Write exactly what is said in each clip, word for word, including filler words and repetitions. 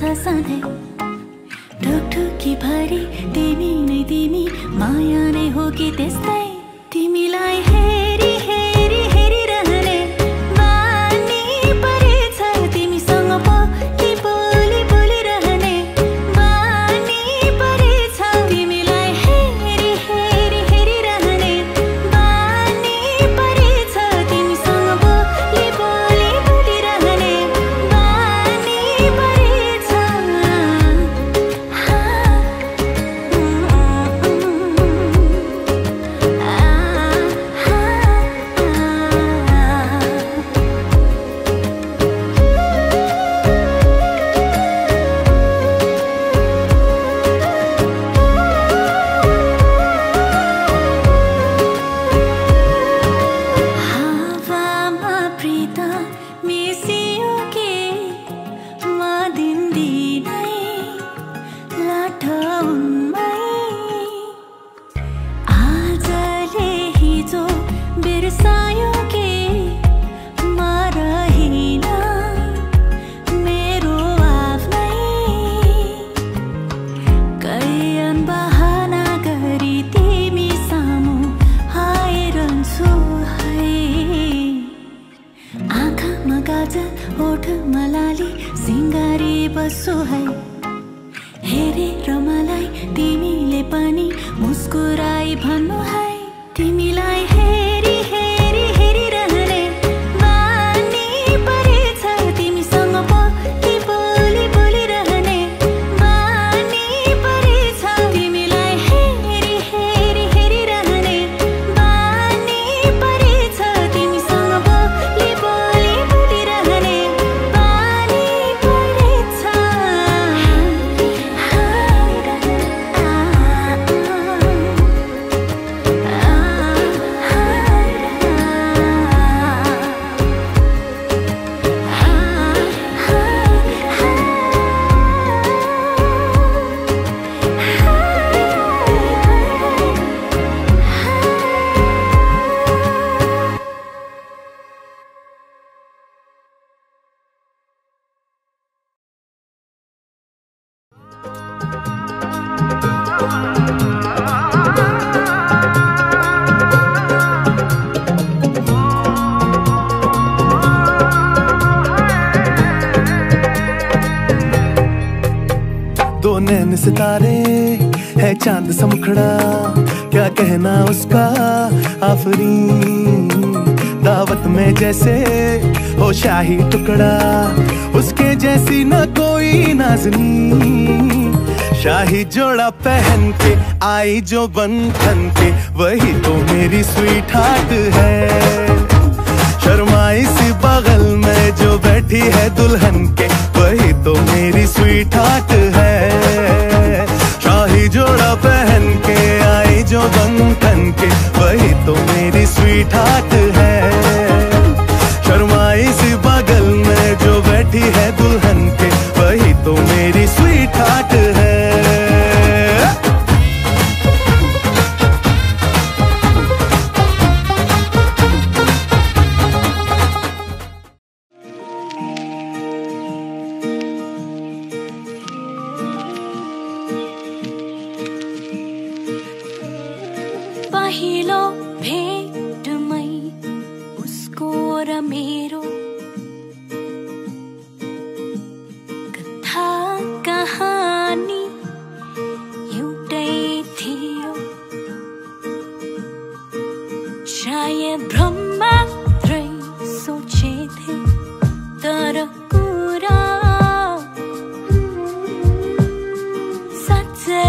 सधैँ ढुकढुकी भरि तिमी नै तिमी, माया नै हो कि त्यस्तै तिमीलाई हेरी हेरी हेरिरहने बानी परेछ, तिमीसँग बोली बोली बोलिरहने बानी परेछ, तिमीलाई हेरी हेरी हेरिरहने बानी परेछ, तिमीसँग बोली बोली बोलिरहने बानी परेछ। हावामा प्रीत मिसियो के म दिनदिनै लाटौँमै, आजले हिजो बिर्सायो के म रहिन मेरो आफ्नै, कैयन बहाना गरी तिमी सामु आइरहन्छु है। आँखामा काजल ओठमा लाली सिँगारी बस्छु है, हेरेर मलाई तिमीले पनि मुस्कुराई भन्नु है, तिमीलाई हेरी हेरी हेरिरहने बानी परेछ, तिमीसँग बोली बोली बोलिरहने बानी परेछ, तिमीलाई हेरी हेरी हेरिरहने बानी परेछ, तिमीसँग बोली बोली बोलिरहने बानी परेछ। दो नैन सितारे है चांद सा मुखड़ा, क्या कहना उसका आफरीन, दावत में जैसे हो शाही टुकड़ा, उसके जैसी न कोई नाज़नीन, शाही जोड़ा पहन के आई जो बन ठन के, वही तो मेरी स्वीट हार्ट है। शर्माई सी बगल में जो बैठी है दुल्हन के, वही तो मेरी स्वीट हार्ट है। शाही जोड़ा पहन के आई जो बन ठन के, वही तो मेरी स्वीट हार्ट है। शर्माई सी बगल में जो बैठी है दुल्हन के, वही तो मेरी स्वीट हार्ट है। पहिलो भेटमै उसको र मेरो कथा कहानी एउटै थियो, सायद भ्रम मात्रै सोचेथे, तर कुरा साँच्चै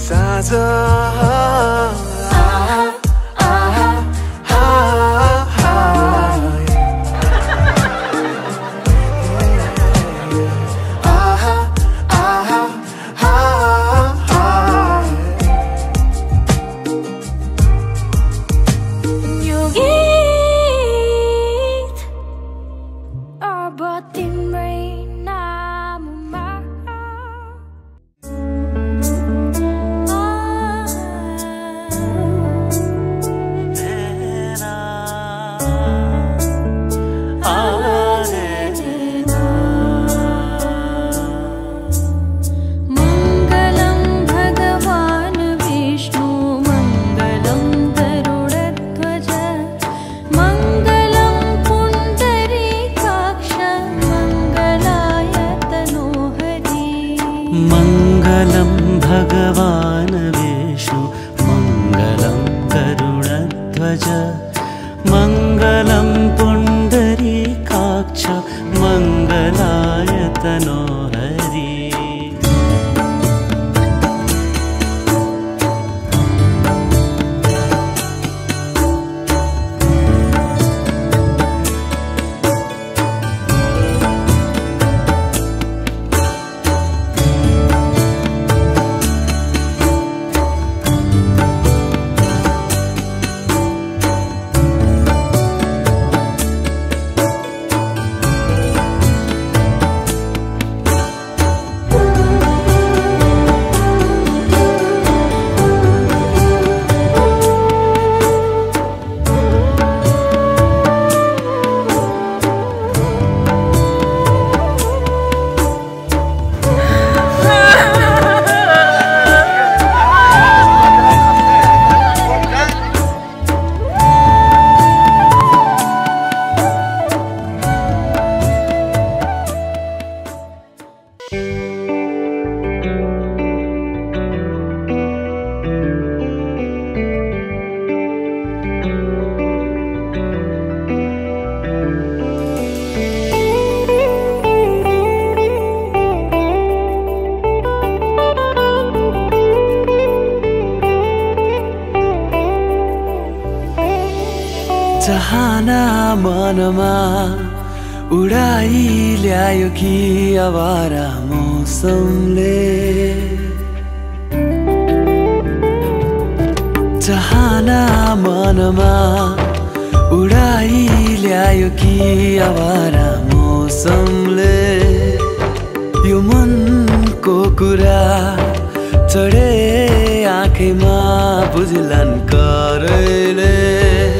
साँझ मंगलम भगवान विष्णु मंगलम गरुड़ध्वज मंगलम पुंडरीकाक्ष मंगलाय तनोहरि। चाहना मनमा उडाई ल्यायो कि आवारा मौसमले। चाहना मनमा उडाई ल्यायो कि आवारा मौसमले। यो मनको कुरा चढे आँखैमा बुझ्लान् करैले।